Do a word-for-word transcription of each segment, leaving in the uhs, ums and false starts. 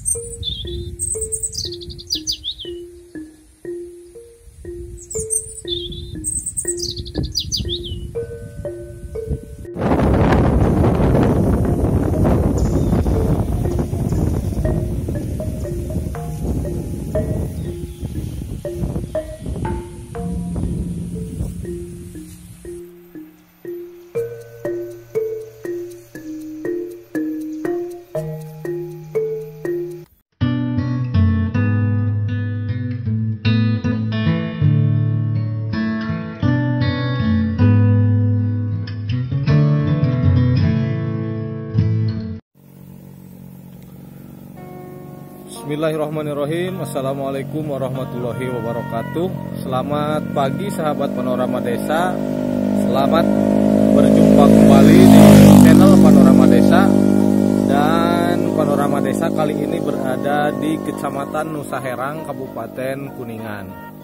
Bismillahirrahmanirrahim. Assalamualaikum warahmatullahi wabarakatuh. Selamat pagi sahabat Panorama Desa. Selamat berjumpa kembali di channel Panorama Desa. Dan Panorama Desa kali ini berada di Kecamatan Nusa Herang, Kabupaten Kuningan.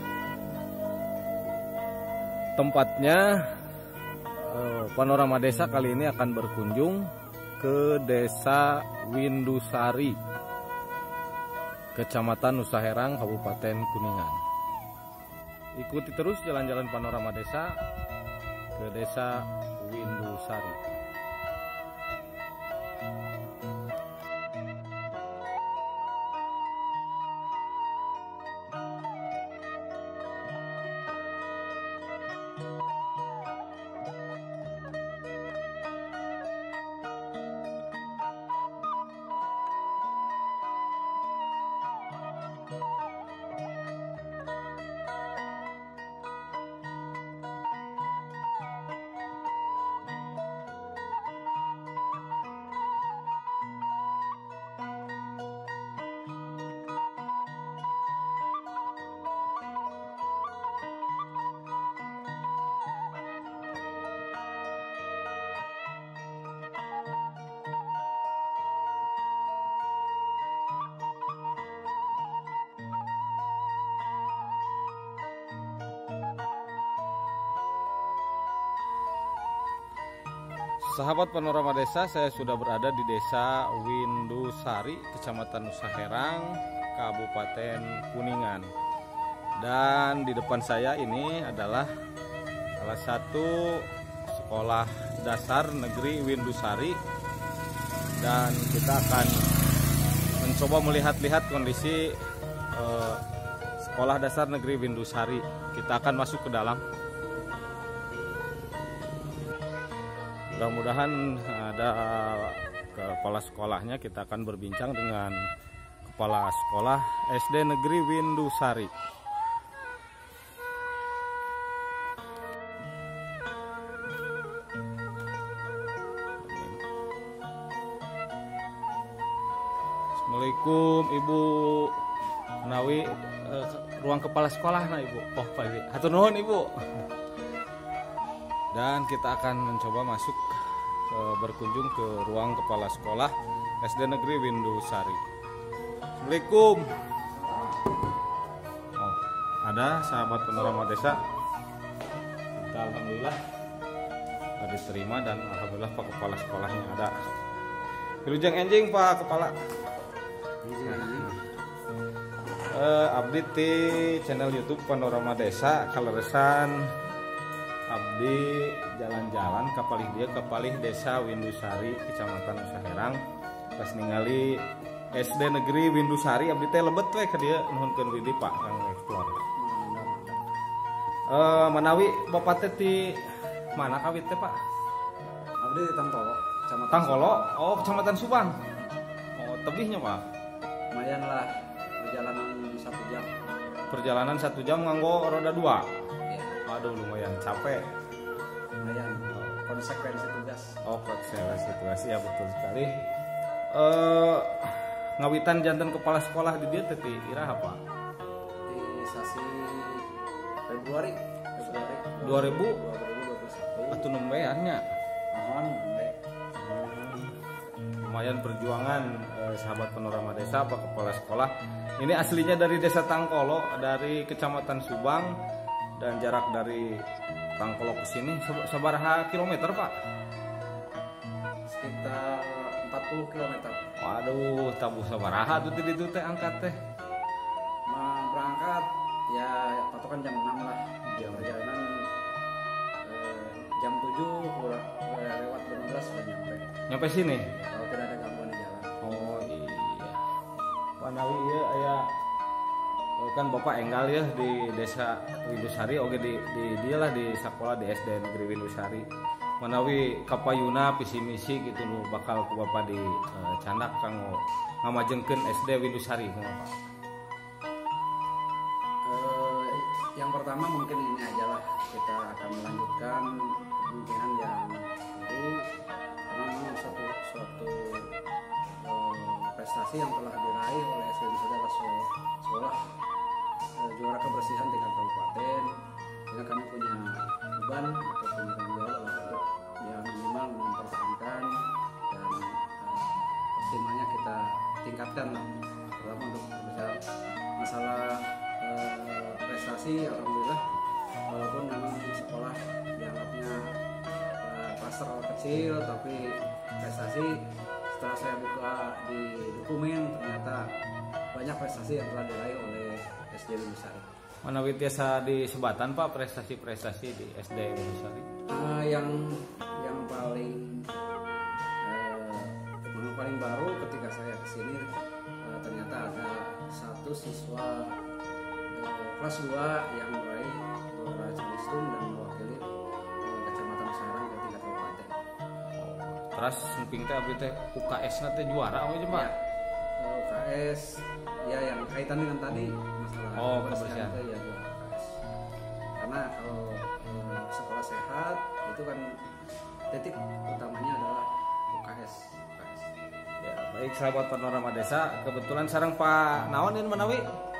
Tempatnya Panorama Desa kali ini akan berkunjung ke Desa Windusari, Kecamatan Nusa Herang, Kabupaten Kuningan. Ikuti terus jalan-jalan Panorama Desa ke Desa Windusari. Sahabat Panorama Desa, saya sudah berada di Desa Windusari, Kecamatan Nusa Herang, Kabupaten Kuningan. Dan di depan saya ini adalah salah satu sekolah dasar negeri Windusari. Dan kita akan mencoba melihat-lihat kondisi eh, sekolah dasar negeri Windusari. Kita akan masuk ke dalam. Mudah-mudahan ada kepala sekolahnya. Kita akan berbincang dengan kepala sekolah S D Negeri Windusari. Assalamualaikum Ibu Nawi, eh, ruang kepala sekolah nah Ibu. Oh Pak Ibu, hatur nuhun Ibu. Dan kita akan mencoba masuk e, berkunjung ke ruang kepala sekolah S D Negeri Windusari. Assalamualaikum. Oh, ada sahabat Panorama Desa. Kita alhamdulillah sudah diterima dan alhamdulillah Pak Kepala sekolahnya ada. Wilujeng enjing Pak Kepala. Eh, abdi di channel YouTube Panorama Desa kaleresan abdi jalan-jalan kapalih dia kapalih Desa Windusari, Kecamatan Nusa Herang. Pas ningali S D Negeri Windusari abdi teh lebet we ka dieu nuhunkeun widi Pak kang eksplor. Eh manawi Bapak teh ti mana kawit teh Pak? Abdi di Tangkolo, Kecamatan Tangkolo. Oh, Kecamatan Subang. Oh, tebihnya Pak. Lumayan lah, perjalanan satu jam. Perjalanan satu jam nganggo roda dua. Ya. Aduh lumayan capek. Lumayan konsekuensi tugas. Oh konsekuensi tugas ya betul sekali. Eh ngawitan jantan kepala sekolah di dia teti iraha apa? Di sasi Februari, Februari dua ribu dua ribu dua puluh satu. Atuh nembeannya. Mohon nembe. Lumayan perjuangan eh, sahabat Panorama Desa Pak Kepala Sekolah. Ini aslinya dari Desa Tangkolo, dari Kecamatan Subang. Dan jarak dari Tangkolo ke sini sabaraha kilometer Pak? Sekitar empat empat puluh kilometer. Waduh, tabuh sabaraha tuh tadi teh angkat teh. Nah, berangkat ya patokan jam enam lah. Jam perjalanan eh, jam tujuh kurang eh, lewat lima belas sudah nyampe. Nyampe sini. Kalau tidak ada gangguan di jalan. Oh iya. Pak Nawi ya aya kan Bapak enggal ya di Desa Windusari, oke di di dia lah di sekolah di S D Negeri Windusari. Manawi kapayuna visi misi gitu lu bakal ku Bapak di uh, candak kanggo ngamajengkeun S D Windusari kumaha Pak? Eh, yang pertama mungkin ini aja lah, kita akan melanjutkan kemungkinan yang dulu karena memang suatu suatu eh, prestasi yang telah diraih oleh S D Windusari adalah sekolah eh, juara kebersihan tingkat kabupaten. Sehingga kami punya beban atau punya tanggung jawab untuk ya minimal mempertahankan dan eh, optimalnya kita tingkatkan lah, terutama untuk besar masalah eh, prestasi. Alhamdulillah walaupun memang di sekolah dianggapnya eh, klaster kecil, tapi prestasi setelah saya buka di dokumen ternyata banyak prestasi yang telah diraih oleh S D Windusari. Manawi tiasa disebatan Pak prestasi-prestasi di S D Windusari? Uh, yang yang paling uh, yang paling baru ketika saya kesini uh, ternyata ada satu siswa uh, kelas dua yang meraih juara Calistung dan mewakili uh, Kecamatan Sarang ke tingkat kabupaten. Terus samping teh abdi teh U K S na teh juara we Pak? Ya, uh, U K S ya yang kaitan dengan tadi masalah oh, kebersihan kebersihan. itu ya juara U K S. Karena kalau uh, sekolah sehat itu kan titik utamanya adalah U K S. U K S. Ya, baik sahabat Panorama Desa, kebetulan sareng Pak naon ini Manawi?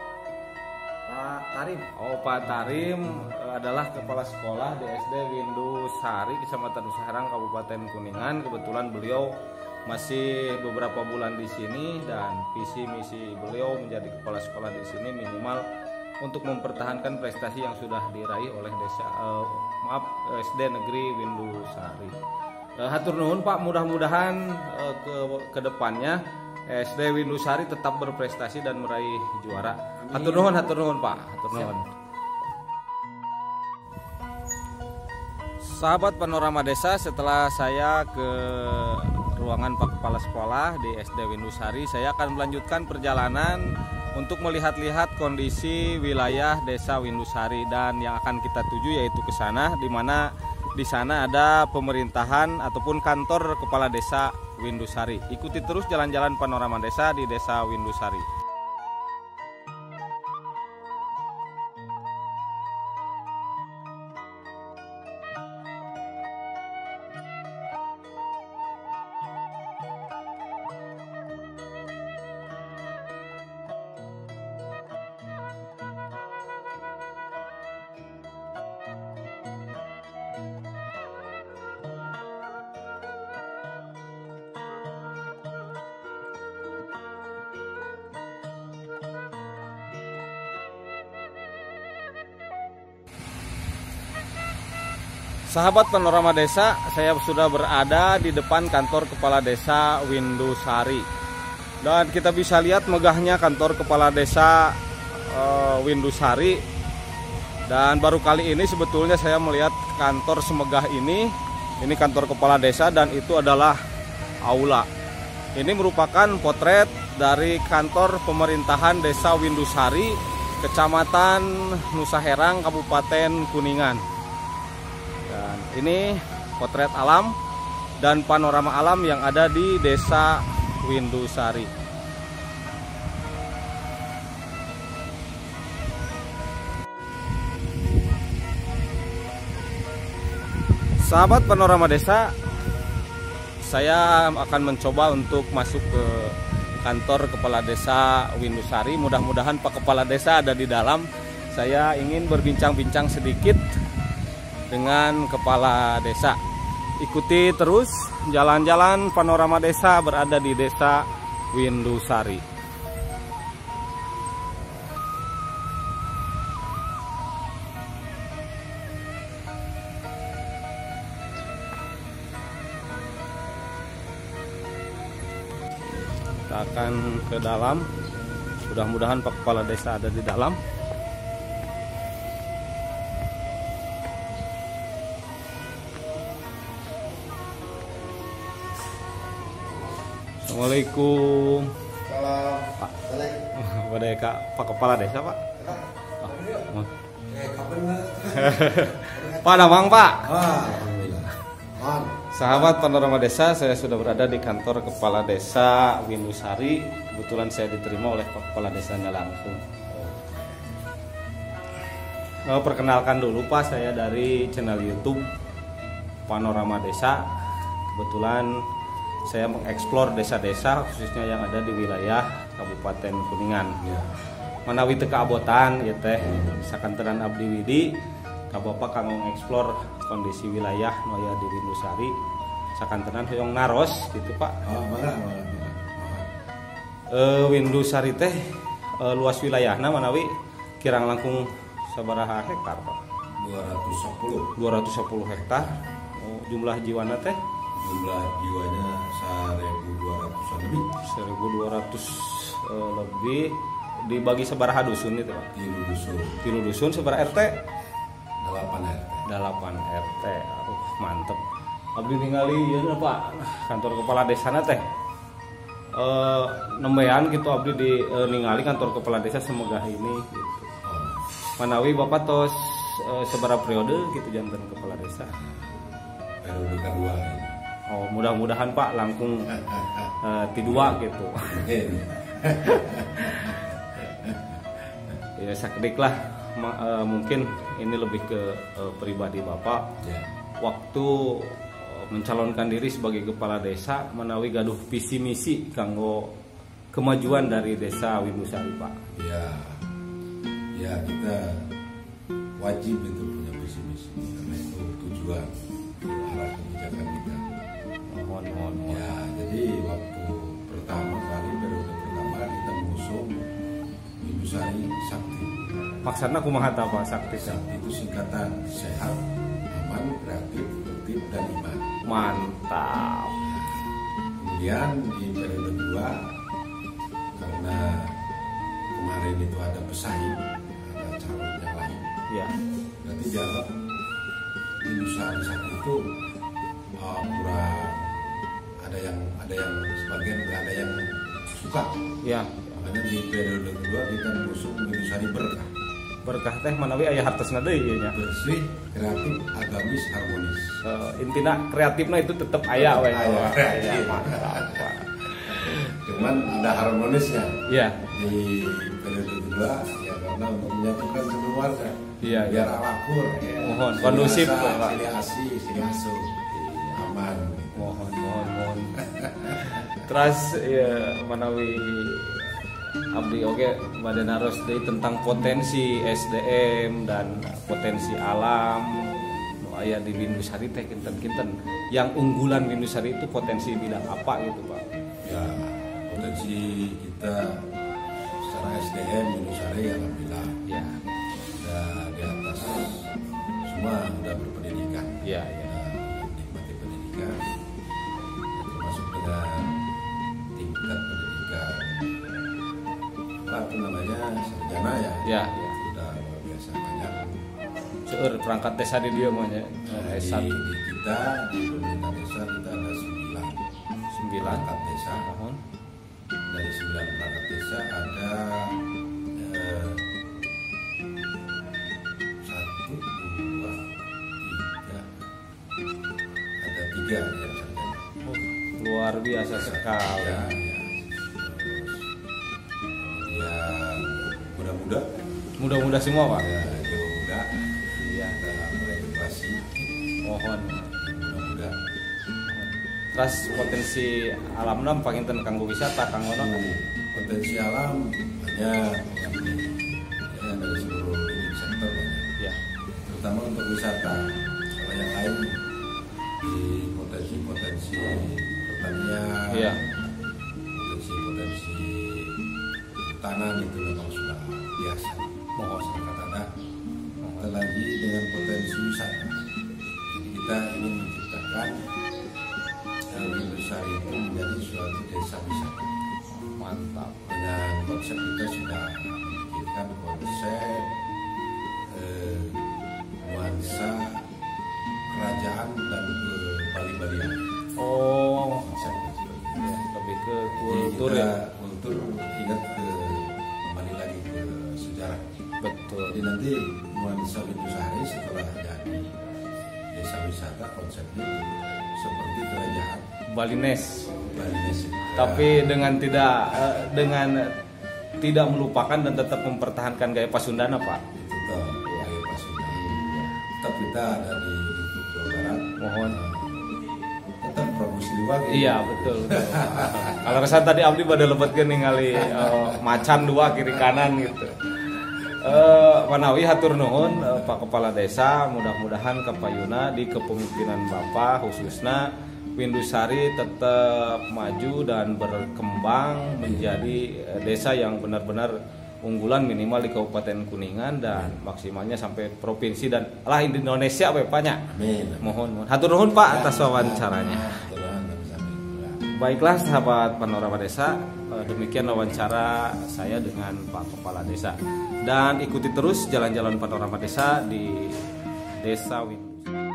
Pak Tarim. Oh, Pak Tarim eh, adalah kepala sekolah di S D Windusari, Kecamatan Nusaherang, Kabupaten Kuningan. Kebetulan beliau masih beberapa bulan di sini dan visi misi beliau menjadi kepala sekolah di sini minimal untuk mempertahankan prestasi yang sudah diraih oleh desa eh, maaf S D Negeri Windusari. Eh, hatur nuhun Pak, mudah-mudahan eh, ke kedepannya S D Windusari tetap berprestasi dan meraih juara. Hatur nuhun, hatur nuhun Pak, hatur nuhun. Sahabat Panorama Desa, setelah saya ke ruangan Pak Kepala Sekolah di S D Windusari, saya akan melanjutkan perjalanan untuk melihat-lihat kondisi wilayah Desa Windusari dan yang akan kita tuju yaitu ke sana, di mana di sana ada pemerintahan ataupun kantor Kepala Desa Windusari. Ikuti terus jalan-jalan Panorama Desa di Desa Windusari. Sahabat Panorama Desa, saya sudah berada di depan kantor Kepala Desa Windusari. Dan kita bisa lihat megahnya kantor Kepala Desa uh, Windusari. Dan baru kali ini sebetulnya saya melihat kantor semegah ini. Ini kantor Kepala Desa dan itu adalah aula. Ini merupakan potret dari kantor pemerintahan Desa Windusari, Kecamatan Nusaherang, Kabupaten Kuningan. Dan ini potret alam dan panorama alam yang ada di Desa Windusari. Sahabat Panorama Desa, saya akan mencoba untuk masuk ke kantor Kepala Desa Windusari. Mudah-mudahan Pak Kepala Desa ada di dalam. Saya ingin berbincang-bincang sedikit dengan Kepala Desa. Ikuti terus jalan-jalan Panorama Desa berada di Desa Windusari. akan ke dalam. Mudah-mudahan Pak Kepala Desa ada di dalam. Assalamualaikum. Salam. Pak. Salam. Wadah Kak Pak Kepala Desa Pak. Oh. Eh, kapan nggak? Pak Damang Pak. Ah, alhamdulillah. Man. Sahabat Panorama Desa, saya sudah berada di kantor Kepala Desa Windusari. Kebetulan saya diterima oleh Pak Kepala Desanya langsung. Oh, perkenalkan dulu Pak, saya dari channel YouTube Panorama Desa. Kebetulan saya mengeksplor desa-desa khususnya yang ada di wilayah Kabupaten Kuningan. Ya. Manawi teu kaabotan ya teh sakantenan abdi widi ka Bapak kanggo ngeksplor kondisi wilayah nu aya di Windusari sakantenan hoyong naros gitu Pak. Ah, mana, mana, mana. Eh Windusari teh e, luas wilayahna manawi kirang langkung sabaraha hektar Pak? dua ratus sepuluh. dua ratus sepuluh hektar. Oh, jumlah jiwana teh Jumlah jiwanya seribu dua ratusan lebih. seribu dua ratus e, lebih. Dibagi sabaraha dusun itu Pak? Tilu dusun. Tilu dusun sabaraha R T? delapan R T. delapan R T. Aduh, mantep. Abdi ningali ieu Pak, kantor kepala desana teh. Eh nembean gitu abdi di e, ningali kantor kepala desa semegah ini gitu. Oh, Manawi Bapak tos e, sabaraha periode gitu janten kepala desa. periode kedua. Oh, mudah-mudahan Pak langkung e, ti dua gitu. Eh, Ya sakedik lah. Ma, e, mungkin ini lebih ke e, pribadi Bapak. ya. Waktu mencalonkan diri sebagai kepala desa menawi gaduh visi misi kanggo kemajuan dari desa Windusari Pak. Ya, ya kita wajib itu punya visi misi karena itu tujuan arah kebijakan kita. Mohon mohon mohon. Ya, jadi waktu pertama kali periode pertama kita mengusung Windusari Sakti. Maksudnya kumaha ta Pak sakti teh? Sakti itu singkatan sehat, aman, kreatif, tertib, dan iman. Mantap. Kemudian di periode kedua karena kemarin itu ada pesaing, ada calon yang lain. Ya. Berarti dianggap Windusari Sakti itu uh, kurang ada yang ada yang sebagian nggak ada yang suka. Ya. Makanya di periode kedua kita mengusung Windusari Berkah. Berkah teh manawi aya hartosna deui ieu nya. Bersih, kreatif, agamis, harmonis. Uh, intina kreatifna itu tetap aya we. Aya, kreatif. Ya, mantap Pak. Cuman ada harmonisnya Iya. di periode kedua ya karena untuk menyatukan seluruh warga. Iya, Biar iya. alakur. Mohon, Sini kondusif, asa, Pak. Sini asih, sini asuh. Aman. Mohon mohon mohon. Terus ya manawi abdi oge bade naros deui tentang potensi S D M dan potensi alam nu aya di Windusari teh kinten-kinten. Yang unggulan Windusari itu potensi bidang apa gitu Pak? Ya, potensi kita secara S D M Windusari alhamdulillah Ya. sudah di atas semua sudah berpendidikan. Ya, ya. Sudah menikmati pendidikan ya, termasuk dengan tingkat pendidikan apa itu namanya sarjana ya. Ya, ya. Sudah luar biasa banyak. Seueur perangkat desa di dieu mah nya. Nah, S di, satu di kita di pemerintah desa kita ada sembilan sembilan. perangkat desa. Mohon. Dari sembilan perangkat desa ada eh, satu, dua, tiga, ada tiga yang sarjana. Oh, luar biasa sekali. Ya, ya. Terus kemudian muda-muda, Mudah-mudah semua Pak. ya jiwa muda, Iya. ada regenerasi Mohon. muda-muda. Terus potensi alamna panginten kanggo wisata kanggo naon? Potensi alam banyak yang ya, dari seluruh lini sektor banyak. Ya. Terutama untuk wisata. Kalau yang lain di potensi-potensi pertanian, Iya. potensi-potensi hutanan itu memang sudah biasa. Mohon. Masyarakat ada. Kita lagi dengan potensi wisata. Jadi kita ingin menciptakan Windusari itu menjadi suatu desa wisata. mantap. Dengan konsep kita sudah memikirkan konsep eh, nuansa kerajaan dan ke Bali-Balian. Oh, Konsep itu. ya, lebih ke Jadi kultur kita ya. kultur ingat ke kembali lagi ke sejarah. Betul. Jadi nanti nuansa Windusari setelah jadi desa wisata konsepnya seperti kerajaan Balines. Balines. Tapi dengan tidak eh, dengan tidak melupakan dan tetap mempertahankan gaya Pasundana, Pak. itu toh gaya Pasundan. Tetap kita ada di lingkup Jawa Barat. Mohon. Tetap Prabu Siliwangi. Iya, betul. betul. Kalau kesan tadi abdi pada lebetkeun ningali eh, macan dua kiri kanan gitu. Eh Manawi hatur nuhun eh, Pak Kepala Desa, mudah-mudahan kapayuna di kepemimpinan Bapak khususna Windusari tetap maju dan berkembang menjadi eh, desa yang benar-benar unggulan minimal di Kabupaten Kuningan dan maksimalnya sampai provinsi dan lah di Indonesia apa ya, Pak nya? Amin. Mohon, mohon. Hatur nuhun Pak atas wawancaranya. Kebetulan kami sampai. Baiklah sahabat Panorama Desa, eh, demikian wawancara saya dengan Pak Kepala Desa. Dan ikuti terus jalan-jalan Panorama Desa di Desa Windusari.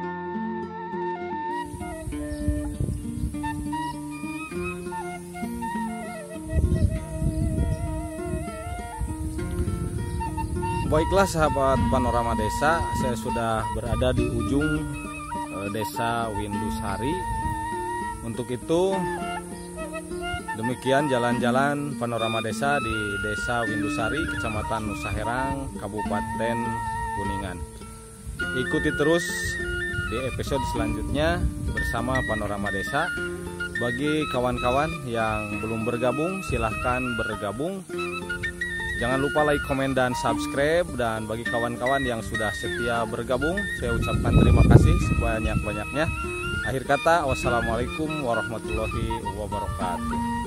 Baiklah sahabat Panorama Desa, saya sudah berada di ujung eh, Desa Windusari. Untuk itu demikian jalan-jalan Panorama Desa di Desa Windusari, Kecamatan Nusa Herang, Kabupaten Kuningan. Ikuti terus di episode selanjutnya bersama Panorama Desa. Bagi kawan-kawan yang belum bergabung, silahkan bergabung. Jangan lupa like, komen, dan subscribe. Dan bagi kawan-kawan yang sudah setia bergabung, saya ucapkan terima kasih sebanyak-banyaknya. Akhir kata, wassalamualaikum warahmatullahi wabarakatuh.